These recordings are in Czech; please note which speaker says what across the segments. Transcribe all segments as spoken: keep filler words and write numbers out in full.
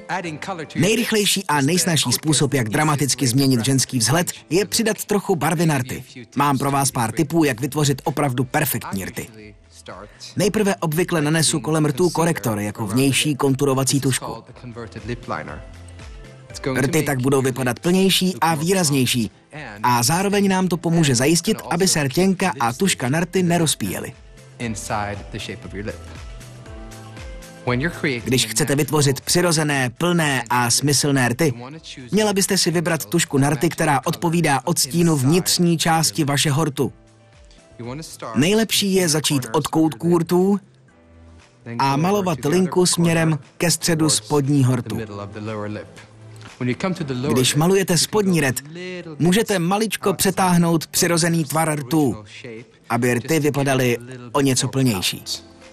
Speaker 1: Nejrychlejší a nejsnažší způsob, jak dramaticky změnit ženský vzhled, je přidat trochu barvy na rty. Mám pro vás pár tipů, jak vytvořit opravdu perfektní rty. Nejprve obvykle nanesu kolem rtů korektor jako vnější konturovací tužku. Rty tak budou vypadat plnější a výraznější a zároveň nám to pomůže zajistit, aby se rtěnka a tužka na rty nerozpíjely. Když chcete vytvořit přirozené, plné a smyslné rty, měla byste si vybrat tužku na rty, která odpovídá odstínu vnitřní části vašeho rtu. Nejlepší je začít od koutků rtů a malovat linku směrem ke středu spodního rtu. Když malujete spodní ret, můžete maličko přetáhnout přirozený tvar rtů, aby rty vypadaly o něco plnější.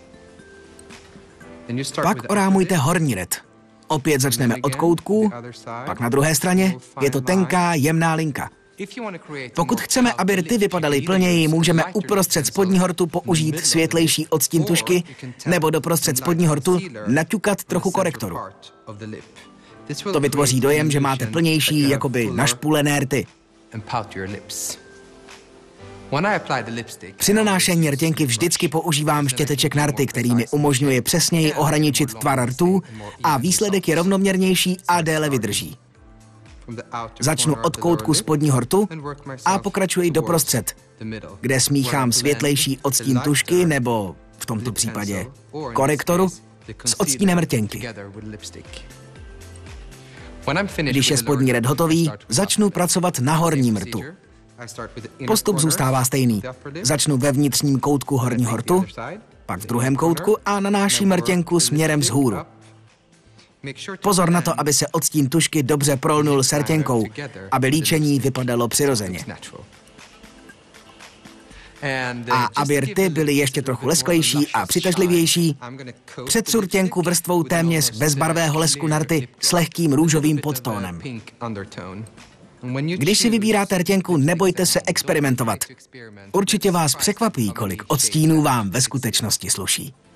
Speaker 1: Pak orámujte horní ret. Opět začneme od koutků, pak na druhé straně je to tenká, jemná linka. Pokud chceme, aby rty vypadaly plněji, můžeme uprostřed spodního rtu použít světlejší odstín tužky nebo doprostřed spodního rtu naťukat trochu korektoru. To vytvoří dojem, že máte plnější, jakoby našpůlené rty. Při nanášení rtěnky vždycky používám štěteček na rty, který mi umožňuje přesněji ohraničit tvar rtů a výsledek je rovnoměrnější a déle vydrží. Začnu od koutku spodního rtu a pokračuji doprostřed, kde smíchám světlejší odstín tužky nebo, v tomto případě, korektoru s odstínem rtěnky. Když je spodní ret hotový, začnu pracovat na horním rtu. Postup zůstává stejný. Začnu ve vnitřním koutku horního rtu, pak v druhém koutku a nanáším rtěnku směrem vzhůru. Pozor na to, aby se odstín tužky dobře prolnul s rtěnkou, aby líčení vypadalo přirozeně. A aby rty byly ještě trochu lesklejší a přitažlivější, přetřu rtěnku vrstvou téměř bezbarvého lesku na rty s lehkým růžovým podtónem. Když si vybíráte rtěnku, nebojte se experimentovat. Určitě vás překvapí, kolik odstínů vám ve skutečnosti sluší.